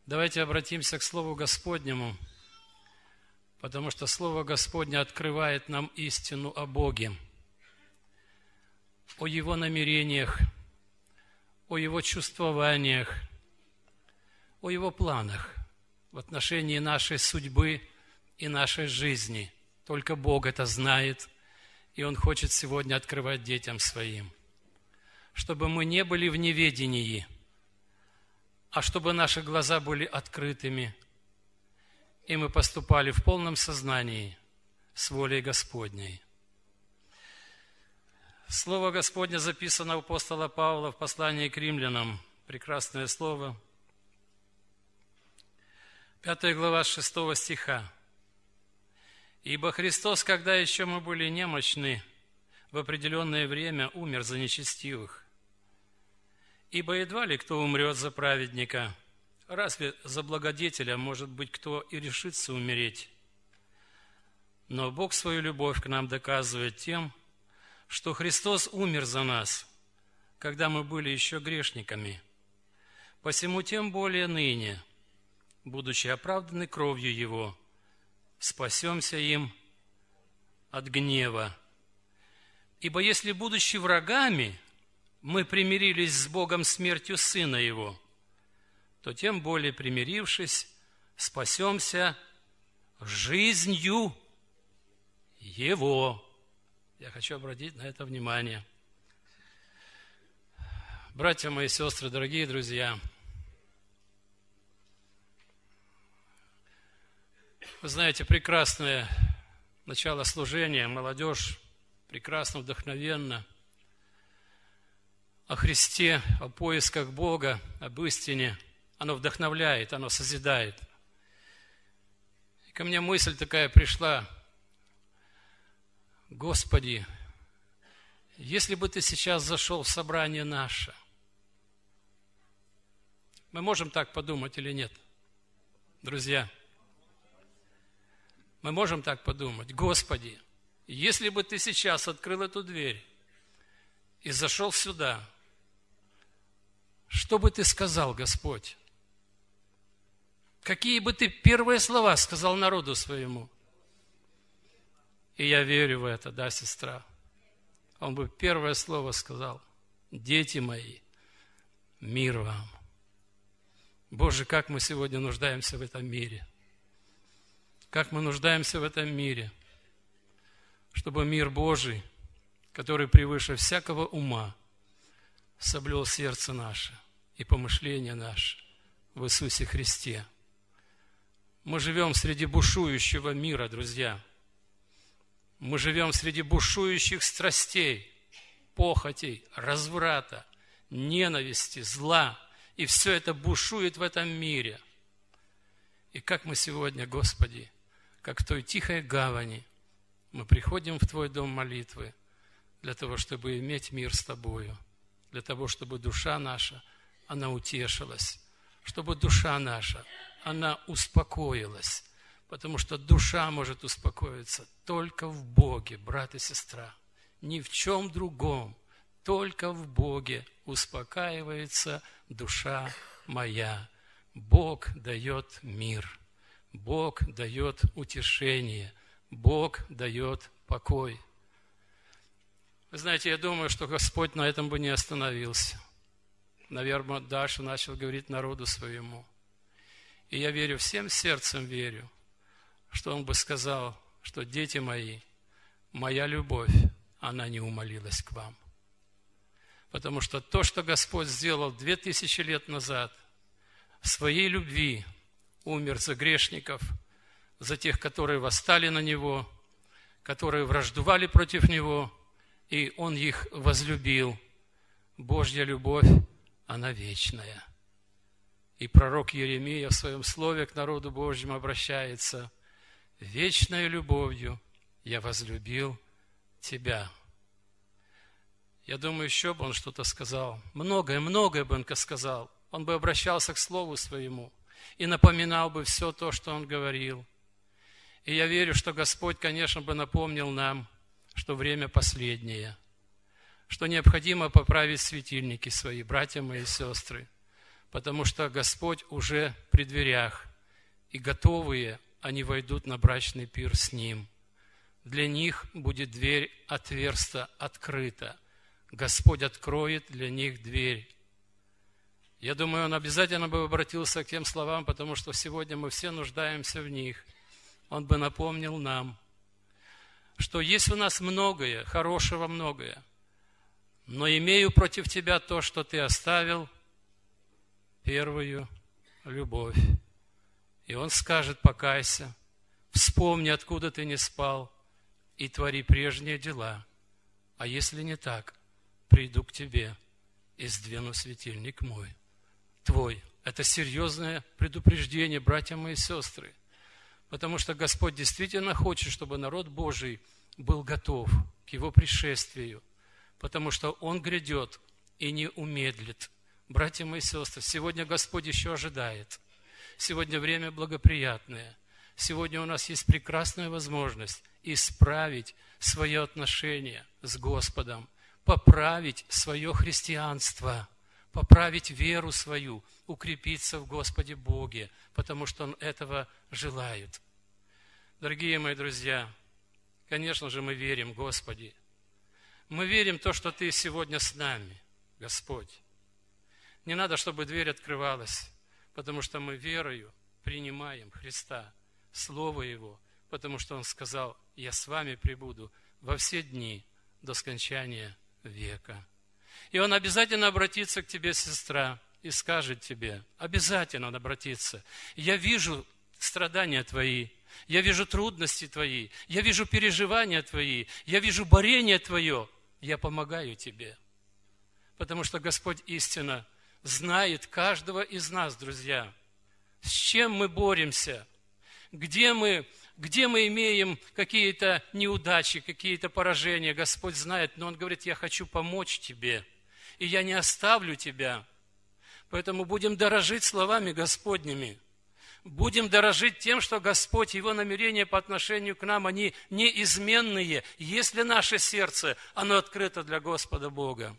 Давайте обратимся к Слову Господнему, потому что Слово Господне открывает нам истину о Боге, о Его намерениях, о Его чувствованиях, о Его планах в отношении нашей судьбы и нашей жизни. Только Бог это знает, и Он хочет сегодня открывать детям Своим, чтобы мы не были в неведении, а чтобы наши глаза были открытыми, и мы поступали в полном сознании с волей Господней. Слово Господне записано у апостола Павла в послании к римлянам. Прекрасное слово. 5 глава 6 стиха. «Ибо Христос, когда еще мы были немощны, в определенное время умер за нечестивых. Ибо едва ли кто умрет за праведника, разве за благодетеля, может быть, кто и решится умереть? Но Бог свою любовь к нам доказывает тем, что Христос умер за нас, когда мы были еще грешниками. Посему тем более ныне, будучи оправданы кровью Его, спасемся им от гнева. Ибо если, будучи врагами, мы примирились с Богом смертью Сына Его, то тем более примирившись, спасемся жизнью Его». Я хочу обратить на это внимание. Братья мои, сестры, дорогие друзья, вы знаете, прекрасное начало служения, молодежь прекрасно, вдохновенно о Христе, о поисках Бога, об истине. Оно вдохновляет, оно созидает. И ко мне мысль такая пришла: Господи, если бы Ты сейчас зашел в собрание наше, мы можем так подумать или нет, друзья? Мы можем так подумать: Господи, если бы Ты сейчас открыл эту дверь и зашел сюда, что бы Ты сказал, Господь? Какие бы Ты первые слова сказал народу своему? И я верю в это, да, сестра? Он бы первое слово сказал: дети мои, мир вам. Боже, как мы сегодня нуждаемся в этом мире. Как мы нуждаемся в этом мире, чтобы мир Божий, который превыше всякого ума, соблюл сердце наше и помышление наше в Иисусе Христе. Мы живем среди бушующего мира, друзья. Мы живем среди бушующих страстей, похотей, разврата, ненависти, зла. И все это бушует в этом мире. И как мы сегодня, Господи, как в той тихой гавани, мы приходим в Твой дом молитвы для того, чтобы иметь мир с Тобою, для того, чтобы душа наша, она утешилась, чтобы душа наша, она успокоилась, потому что душа может успокоиться только в Боге, брат и сестра, ни в чем другом, только в Боге успокаивается душа моя. Бог дает мир, Бог дает утешение, Бог дает покой. Вы знаете, я думаю, что Господь на этом бы не остановился. Наверное, дальше начал говорить народу своему. И я верю, всем сердцем верю, что Он бы сказал, что дети мои, моя любовь, она не умолилась к вам. Потому что то, что Господь сделал 2000 лет назад, в своей любви умер за грешников, за тех, которые восстали на Него, которые враждовали против Него, и Он их возлюбил. Божья любовь, она вечная. И пророк Иеремия в своем слове к народу Божьему обращается: «Вечной любовью я возлюбил тебя». Я думаю, еще бы он что-то сказал. Многое бы он сказал. Он бы обращался к Слову Своему и напоминал бы все то, что он говорил. И я верю, что Господь, конечно, бы напомнил нам, что время последнее, что необходимо поправить светильники свои, братья мои и сестры, потому что Господь уже при дверях, и готовые они войдут на брачный пир с Ним. Для них будет дверь отверста, открыта. Господь откроет для них дверь. Я думаю, Он обязательно бы обратился к тем словам, потому что сегодня мы все нуждаемся в них. Он бы напомнил нам, что есть у нас многое, хорошего многое, но имею против тебя то, что ты оставил первую любовь. И Он скажет: покайся, вспомни, откуда ты не спал, и твори прежние дела. А если не так, приду к тебе и сдвину светильник мой. Твой. Это серьезное предупреждение, братья мои и сестры. Потому что Господь действительно хочет, чтобы народ Божий был готов к Его пришествию. Потому что Он грядет и не умедлит. Братья мои и сестры, сегодня Господь еще ожидает. Сегодня время благоприятное. Сегодня у нас есть прекрасная возможность исправить свое отношение с Господом, поправить свое христианство, поправить веру свою, укрепиться в Господе Боге, потому что Он этого желает. Дорогие мои друзья, конечно же, мы верим, Господи. Мы верим в то, что Ты сегодня с нами, Господь. Не надо, чтобы дверь открывалась, потому что мы верою принимаем Христа, Слово Его, потому что Он сказал: «Я с вами пребуду во все дни до скончания века». И Он обязательно обратится к тебе, сестра, и скажет тебе, обязательно Он обратится: «Я вижу страдания твои, я вижу трудности твои, я вижу переживания твои, я вижу борение твое, я помогаю тебе». Потому что Господь истинно знает каждого из нас, друзья, с чем мы боремся, где мы имеем какие-то неудачи, какие-то поражения. Господь знает, но Он говорит: «Я хочу помочь тебе, и я не оставлю тебя». Поэтому будем дорожить словами Господними. Будем дорожить тем, что Господь, Его намерения по отношению к нам, они неизменные, если наше сердце, оно открыто для Господа Бога.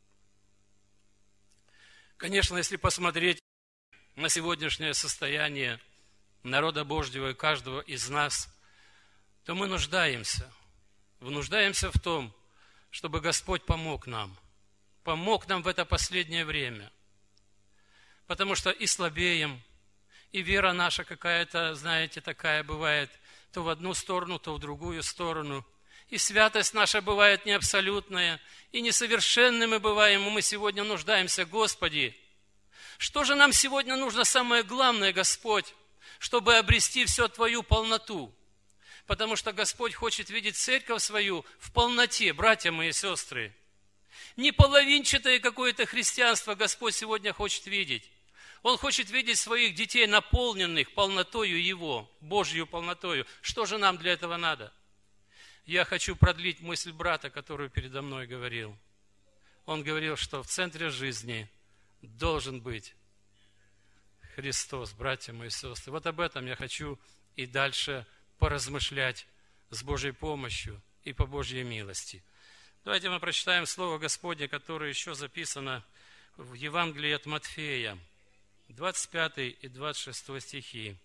Конечно, если посмотреть на сегодняшнее состояние народа Божьего и каждого из нас, то мы нуждаемся в том, чтобы Господь помог нам в это последнее время. Потому что и слабеем, и вера наша какая-то, знаете, такая бывает, то в одну сторону, то в другую сторону. И святость наша бывает не абсолютная, и несовершенны мы бываем, и мы сегодня нуждаемся: Господи, что же нам сегодня нужно самое главное, Господь, чтобы обрести всю Твою полноту? Потому что Господь хочет видеть церковь свою в полноте, братья мои и сестры. Не половинчатое какое-то христианство Господь сегодня хочет видеть. Он хочет видеть своих детей наполненных полнотою Его, Божью полнотою. Что же нам для этого надо? Я хочу продлить мысль брата, которую передо мной говорил. Он говорил, что в центре жизни должен быть Христос, братья мои и сестры. Вот об этом я хочу и дальше поразмышлять с Божьей помощью и по Божьей милости. Давайте мы прочитаем Слово Господне, которое еще записано в Евангелии от Матфея, 25 и 26 стихи.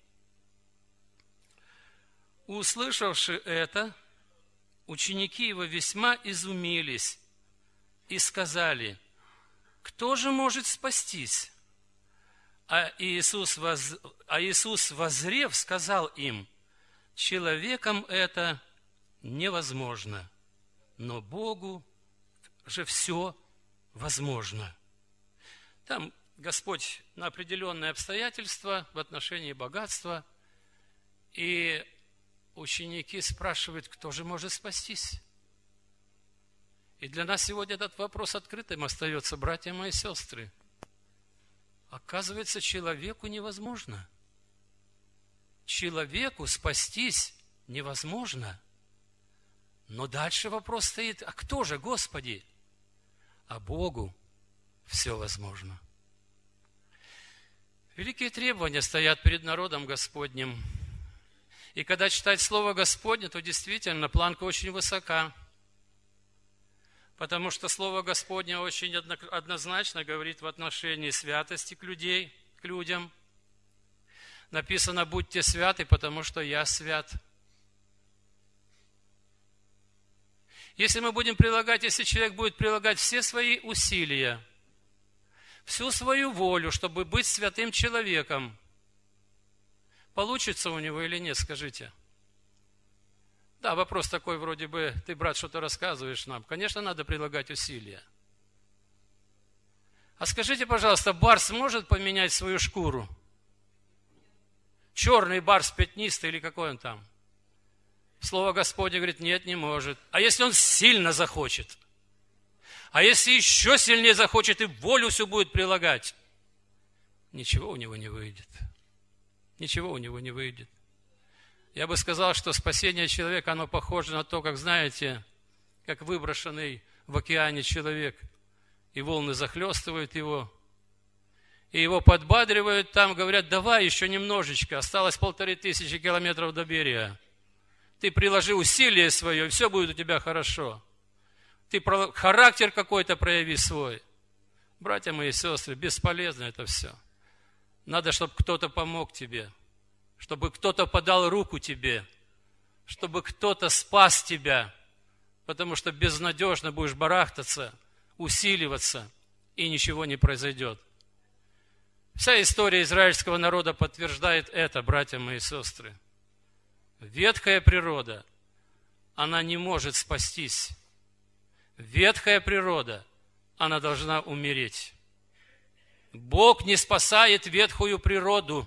«Услышавши это, ученики Его весьма изумились и сказали: кто же может спастись? А Иисус, воззрев, сказал им: человеком это невозможно, но Богу же все возможно». Там Господь на определенные обстоятельства в отношении богатства, и ученики спрашивают: кто же может спастись? И для нас сегодня этот вопрос открытым остается, братья мои и сестры. Оказывается, человеку невозможно. Человеку спастись невозможно. Но дальше вопрос стоит: а кто же, Господи? А Богу все возможно. Великие требования стоят перед народом Господним. И когда читать Слово Господне, то действительно планка очень высока. Потому что Слово Господне очень однозначно говорит в отношении святости к людям. Написано: «Будьте святы, потому что я свят». Если человек будет прилагать все свои усилия, всю свою волю, чтобы быть святым человеком, получится у него или нет, скажите? Да, вопрос такой вроде бы: ты, брат, что-то рассказываешь нам. Конечно, надо прилагать усилия. А скажите, пожалуйста, барс может поменять свою шкуру? Черный барс, пятнистый или какой он там? Слово Господне говорит: нет, не может. А если он сильно захочет? А если еще сильнее захочет и волю всю будет прилагать? Ничего у него не выйдет. Ничего у него не выйдет. Я бы сказал, что спасение человека, оно похоже на то, как, знаете, как выброшенный в океане человек, и волны захлестывают его, и его подбадривают там, говорят: давай еще немножечко, осталось 1500 километров до берега. Ты приложи усилие свое, и все будет у тебя хорошо. Ты характер какой-то прояви свой. Братья мои и сестры, бесполезно это все. Надо, чтобы кто-то помог тебе, чтобы кто-то подал руку тебе, чтобы кто-то спас тебя, потому что безнадежно будешь барахтаться, усиливаться, и ничего не произойдет. Вся история израильского народа подтверждает это, братья мои и сестры. Ветхая природа, она не может спастись. Ветхая природа, она должна умереть. Бог не спасает ветхую природу.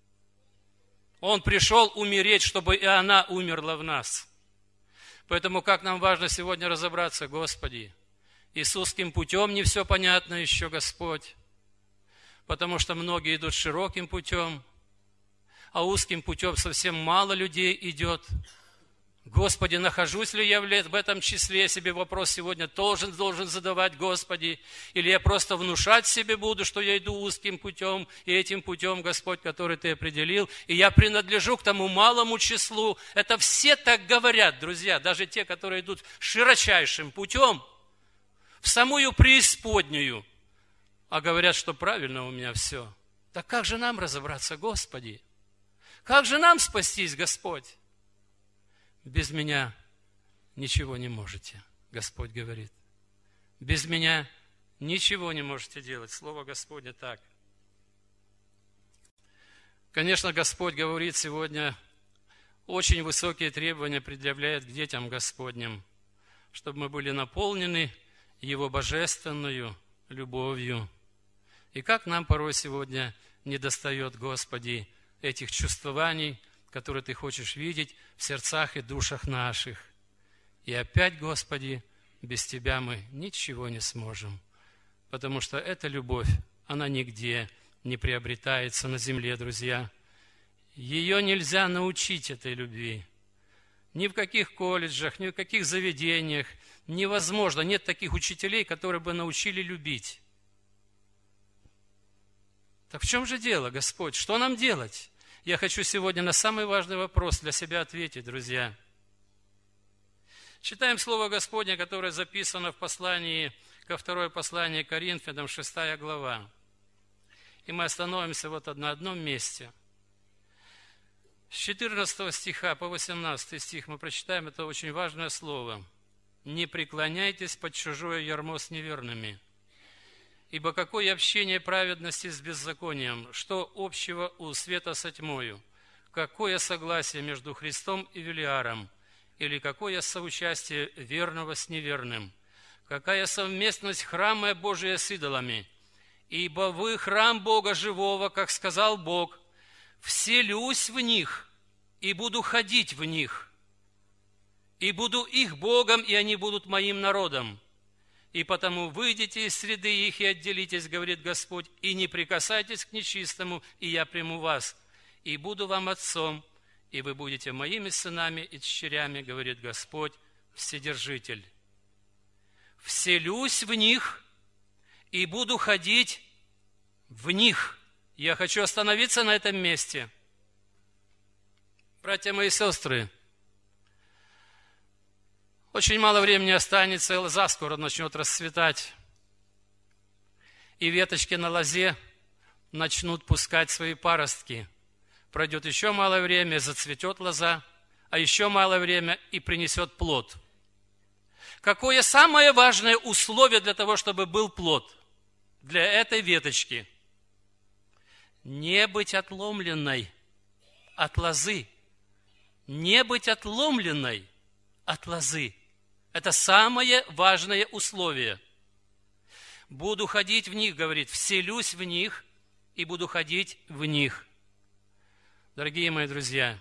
Он пришел умереть, чтобы и она умерла в нас. Поэтому как нам важно сегодня разобраться: Господи, Иисусским путем не все понятно еще, Господь, потому что многие идут широким путем, а узким путем совсем мало людей идет. Господи, нахожусь ли я в этом числе? Я себе вопрос сегодня должен задавать: Господи, или я просто внушать себе буду, что я иду узким путем, и этим путем, Господь, который Ты определил, и я принадлежу к тому малому числу. Это все так говорят, друзья, даже те, которые идут широчайшим путем, в самую преисподнюю, а говорят, что правильно у меня все. Так как же нам разобраться, Господи? Как же нам спастись, Господь? Без меня ничего не можете, Господь говорит. Без меня ничего не можете делать. Слово Господне так. Конечно, Господь говорит сегодня, очень высокие требования предъявляет к детям Господним, чтобы мы были наполнены Его божественную любовью. И как нам порой сегодня недостает, Господи, этих чувствований, которые Ты хочешь видеть в сердцах и душах наших. И опять, Господи, без Тебя мы ничего не сможем, потому что эта любовь, она нигде не приобретается на земле, друзья. Ее нельзя научить, этой любви. Ни в каких колледжах, ни в каких заведениях невозможно. Нет таких учителей, которые бы научили любить. Так в чем же дело, Господь? Что нам делать? Я хочу сегодня на самый важный вопрос для себя ответить, друзья. Читаем Слово Господне, которое записано в послании, ко второе послание Коринфянам, 6 глава. И мы остановимся вот на одном месте. С 14 стиха по 18 стих мы прочитаем это очень важное слово. «Не преклоняйтесь под чужое ярмо с неверными. Ибо какое общение праведности с беззаконием? Что общего у света со тьмою? Какое согласие между Христом и Велиаром? Или какое соучастие верного с неверным? Какая совместность храма Божия с идолами? Ибо вы храм Бога живого, как сказал Бог, вселюсь в них и буду ходить в них, и буду их Богом, и они будут моим народом. И потому выйдите из среды их и отделитесь, говорит Господь, и не прикасайтесь к нечистому, и я приму вас, и буду вам отцом, и вы будете моими сынами и дщерями, говорит Господь, Вседержитель. Вселюсь в них и буду ходить в них». Я хочу остановиться на этом месте. Братья мои и сестры, Очень мало времени останется, и лоза скоро начнет расцветать. И веточки на лозе начнут пускать свои паростки. Пройдет еще мало время, зацветет лоза, а еще мало время и принесет плод. Какое самое важное условие для того, чтобы был плод для этой веточки? Не быть отломленной от лозы. Не быть отломленной от лозы. Это самое важное условие. Буду ходить в них, говорит, вселюсь в них и буду ходить в них. Дорогие мои друзья,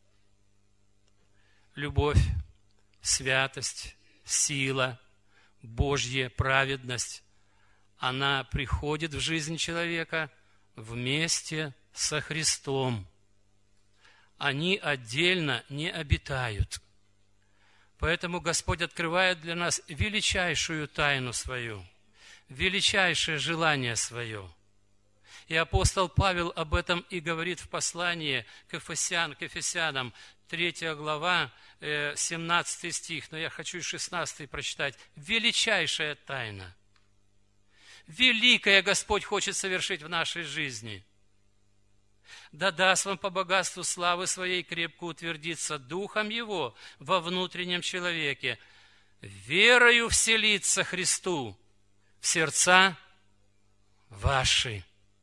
любовь, святость, сила, Божья праведность, она приходит в жизнь человека вместе со Христом. Они отдельно не обитают. Поэтому Господь открывает для нас величайшую тайну свою, величайшее желание свое. И апостол Павел об этом и говорит в послании к Ефесянам, 3 глава, 17 стих, но я хочу и 16 прочитать. Величайшая тайна. Великое Господь хочет совершить в нашей жизни. Да даст вам по богатству славы своей крепко утвердиться Духом Его во внутреннем человеке, верою вселиться Христу в сердца ваши.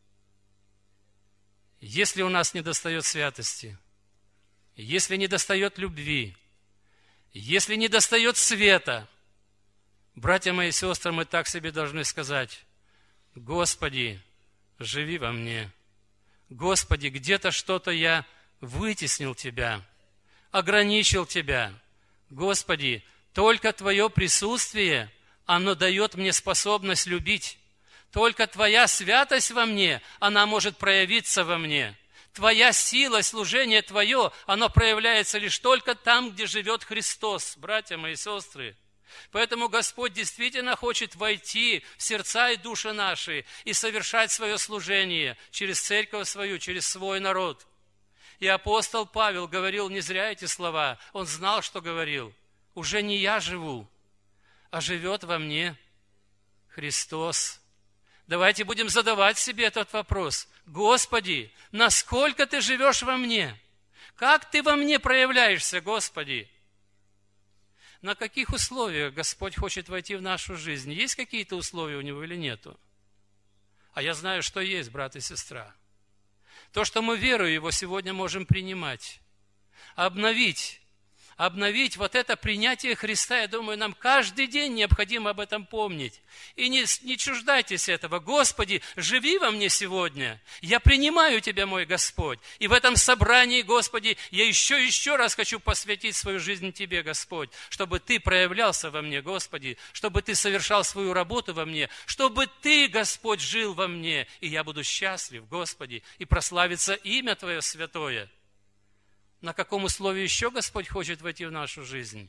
Если у нас недостает святости, если недостает любви, если недостает света, братья мои и сестры, мы так себе должны сказать: Господи, живи во мне. Господи, где-то что-то я вытеснил Тебя, ограничил Тебя. Господи, только Твое присутствие, оно дает мне способность любить. Только Твоя святость во мне, она может проявиться во мне. Твоя сила, служение Твое, оно проявляется лишь только там, где живет Христос, братья мои и сестры. Поэтому Господь действительно хочет войти в сердца и души наши и совершать свое служение через церковь свою, через свой народ. И апостол Павел говорил не зря эти слова. Он знал, что говорил. Уже не я живу, а живет во мне Христос. Давайте будем задавать себе этот вопрос. Господи, насколько Ты живешь во мне? Как Ты во мне проявляешься, Господи? На каких условиях Господь хочет войти в нашу жизнь? Есть какие-то условия у Него или нету? А я знаю, что есть, брат и сестра. То, что мы верою Его сегодня можем принимать, обновить вот это принятие Христа, я думаю, нам каждый день необходимо об этом помнить. И не чуждайтесь этого. Господи, живи во мне сегодня. Я принимаю Тебя, мой Господь. И в этом собрании, Господи, я еще раз хочу посвятить свою жизнь Тебе, Господь, чтобы Ты проявлялся во мне, Господи, чтобы Ты совершал свою работу во мне, чтобы Ты, Господь, жил во мне, и я буду счастлив, Господи, и прославится имя Твое святое. На каком условии еще Господь хочет войти в нашу жизнь?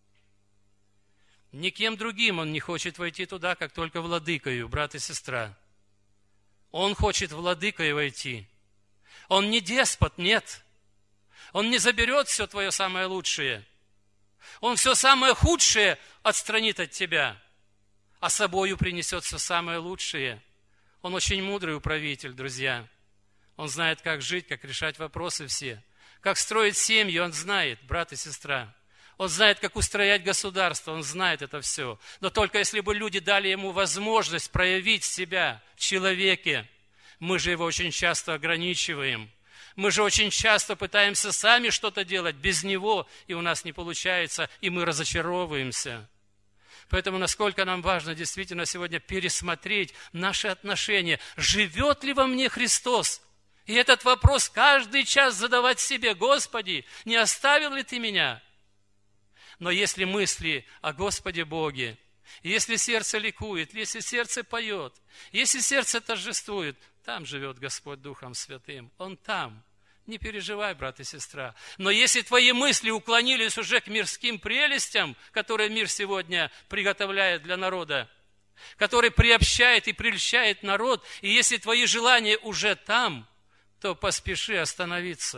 Никем другим Он не хочет войти туда, как только владыкою, брат и сестра. Он хочет владыкой войти. Он не деспот, нет. Он не заберет все твое самое лучшее. Он все самое худшее отстранит от тебя, а собою принесет все самое лучшее. Он очень мудрый управитель, друзья. Он знает, как жить, как решать вопросы все. Как строить семью, Он знает, брат и сестра. Он знает, как устроять государство, Он знает это все. Но только если бы люди дали Ему возможность проявить себя в человеке, мы же его очень часто ограничиваем. Мы же очень часто пытаемся сами что-то делать без Него, и у нас не получается, и мы разочаровываемся. Поэтому насколько нам важно действительно сегодня пересмотреть наши отношения. Живет ли во мне Христос? И этот вопрос каждый час задавать себе: Господи, не оставил ли Ты меня? Но если мысли о Господе Боге, если сердце ликует, если сердце поет, если сердце торжествует, там живет Господь Духом Святым. Он там. Не переживай, брат и сестра. Но если твои мысли уклонились уже к мирским прелестям, которые мир сегодня приготовляет для народа, который приобщает и прельщает народ, и если твои желания уже там, то поспеши остановиться.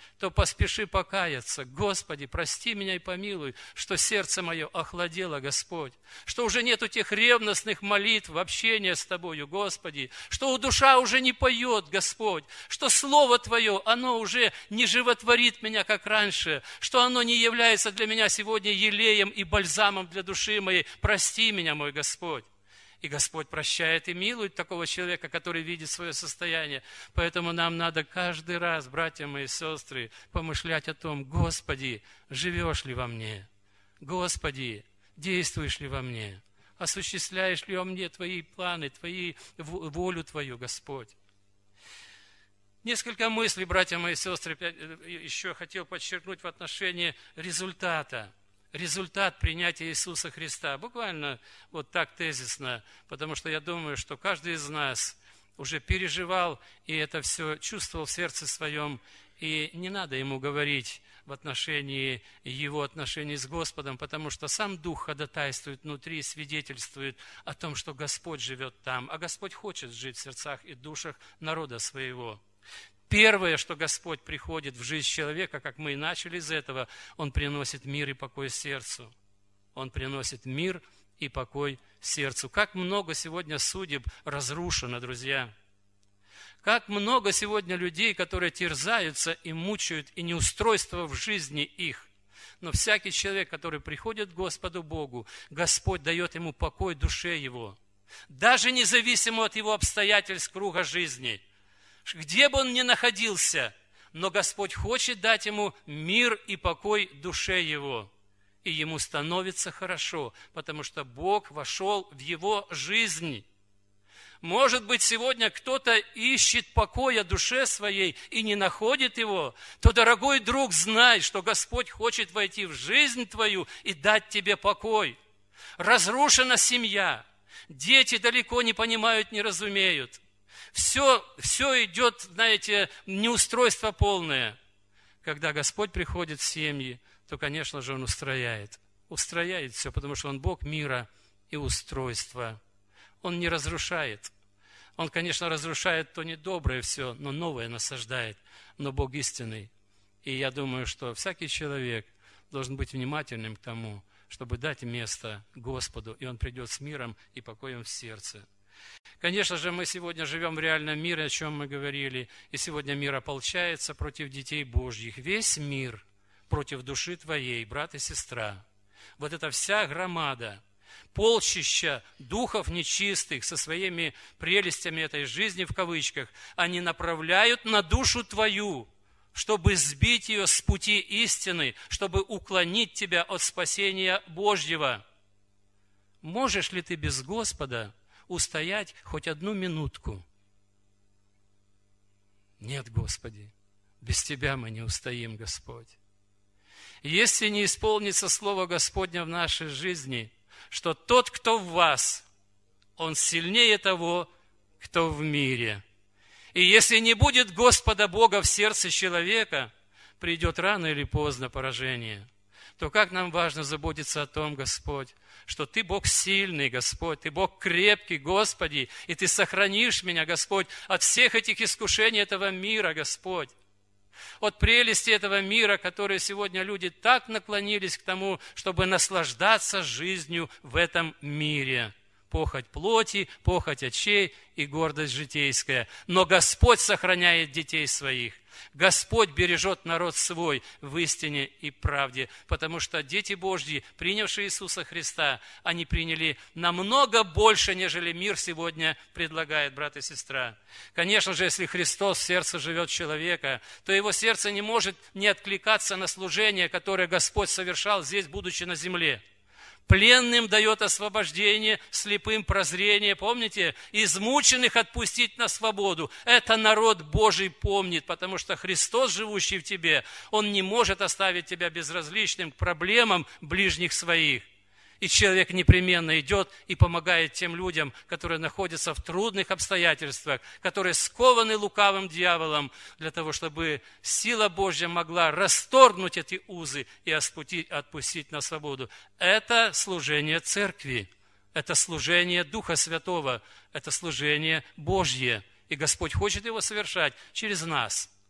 то поспеши покаяться. Господи, прости меня и помилуй, что сердце мое охладело, Господь, что уже нету тех ревностных молитв, общения с Тобою, Господи, что душа уже не поет, Господь, что Слово Твое, оно уже не животворит меня, как раньше, что оно не является для меня сегодня елеем и бальзамом для души моей. Прости меня, мой Господь. И Господь прощает и милует такого человека, который видит свое состояние. Поэтому нам надо каждый раз, братья мои и сестры, помышлять о том: Господи, живешь ли во мне? Господи, действуешь ли во мне? Осуществляешь ли во мне Твои планы, волю Твою, Господь? Несколько мыслей, братья мои и сестры, еще хотел подчеркнуть в отношении результата. Результат принятия Иисуса Христа. Буквально вот так тезисно, потому что я думаю, что каждый из нас уже переживал и это все чувствовал в сердце своем, и не надо ему говорить в отношении его отношений с Господом, потому что сам Дух ходатайствует внутри, свидетельствует о том, что Господь живет там, а Господь хочет жить в сердцах и душах народа своего. Первое, что Господь приходит в жизнь человека, как мы и начали из этого, Он приносит мир и покой сердцу. Он приносит мир и покой сердцу. Как много сегодня судеб разрушено, друзья. Как много сегодня людей, которые терзаются и мучают, и неустройство в жизни их. Но всякий человек, который приходит к Господу Богу, Господь дает ему покой душе его. Даже независимо от его обстоятельств круга жизни. Где бы он ни находился, но Господь хочет дать ему мир и покой душе его. И ему становится хорошо, потому что Бог вошел в его жизнь. Может быть, сегодня кто-то ищет покоя душе своей и не находит его, то, дорогой друг, знай, что Господь хочет войти в жизнь твою и дать тебе покой. Разрушена семья, дети далеко не понимают, не разумеют. Все идет, знаете, неустройство полное. Когда Господь приходит в семьи, то, конечно же, Он устрояет все, потому что Он Бог мира и устройства. Он не разрушает. Он, конечно, разрушает то недоброе все, но новое насаждает. Но Бог истинный. И я думаю, что всякий человек должен быть внимательным к тому, чтобы дать место Господу, и Он придет с миром и покоем в сердце. Конечно же, мы сегодня живем в реальном мире, о чем мы говорили, и сегодня мир ополчается против детей Божьих. Весь мир против души твоей, брат и сестра. Вот эта вся громада, полчища духов нечистых со своими прелестями этой жизни, в кавычках, они направляют на душу твою, чтобы сбить ее с пути истины, чтобы уклонить тебя от спасения Божьего. Можешь ли ты без Господа устоять хоть одну минутку? Нет, Господи, без Тебя мы не устоим, Господь. Если не исполнится Слово Господня в нашей жизни, что тот, кто в вас, он сильнее того, кто в мире. И если не будет Господа Бога в сердце человека, придет рано или поздно поражение. То как нам важно заботиться о том, Господь, что Ты Бог сильный, Господь, Ты Бог крепкий, Господи, и Ты сохранишь меня, Господь, от всех этих искушений этого мира, Господь. От прелести этого мира, которые сегодня люди так наклонились к тому, чтобы наслаждаться жизнью в этом мире. Похоть плоти, похоть очей и гордость житейская. Но Господь сохраняет детей своих. Господь бережет народ свой в истине и правде, потому что дети Божьи, принявшие Иисуса Христа, они приняли намного больше, нежели мир сегодня предлагает, брат и сестра. Конечно же, если Христос в сердце живет человека, то его сердце не может не откликаться на служение, которое Господь совершал здесь, будучи на земле. Пленным дает освобождение, слепым прозрение. Помните? Измученных отпустить на свободу. Это народ Божий помнит, потому что Христос, живущий в тебе, Он не может оставить тебя безразличным к проблемам ближних своих. И человек непременно идет и помогает тем людям, которые находятся в трудных обстоятельствах, которые скованы лукавым дьяволом, для того, чтобы сила Божья могла расторгнуть эти узы и отпустить на свободу. Это служение церкви, это служение Духа Святого, это служение Божье. И Господь хочет его совершать через нас.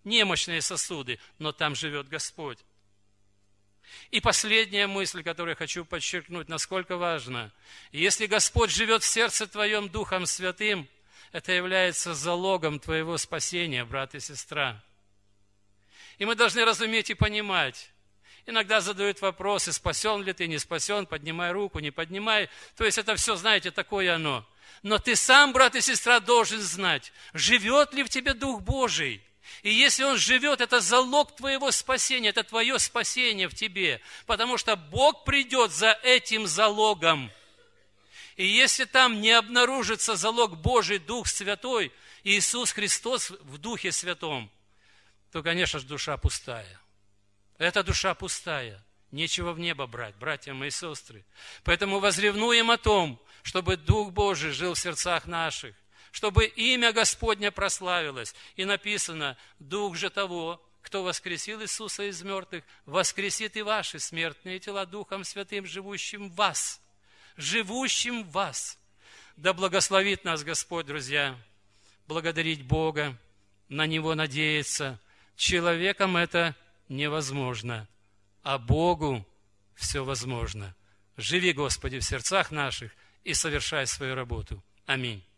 немощные сосуды, но там живет Господь. И последняя мысль, которую я хочу подчеркнуть, насколько важна. Если Господь живет в сердце твоем Духом Святым, это является залогом твоего спасения, брат и сестра. И мы должны разуметь и понимать. Иногда задают вопросы, спасен ли ты, не спасен, поднимай руку, не поднимай. То есть это все, знаете, такое оно. Но ты сам, брат и сестра, должен знать, живет ли в тебе Дух Божий. И если Он живет, это залог твоего спасения, это твое спасение в тебе. Потому что Бог придет за этим залогом. И если там не обнаружится залог Божий, Дух Святой, Иисус Христос в Духе Святом, то, конечно же, душа пустая. Эта душа пустая. Нечего в небо брать, братья мои сестры. Поэтому возревнуем о том, чтобы Дух Божий жил в сердцах наших, чтобы имя Господне прославилось. И написано, Дух же того, кто воскресил Иисуса из мертвых, воскресит и ваши смертные тела Духом Святым, живущим в вас. Живущим в вас. Да благословит нас Господь, друзья, благодарить Бога, на Него надеяться. Человеком это невозможно, а Богу все возможно. Живи, Господи, в сердцах наших и совершай свою работу. Аминь.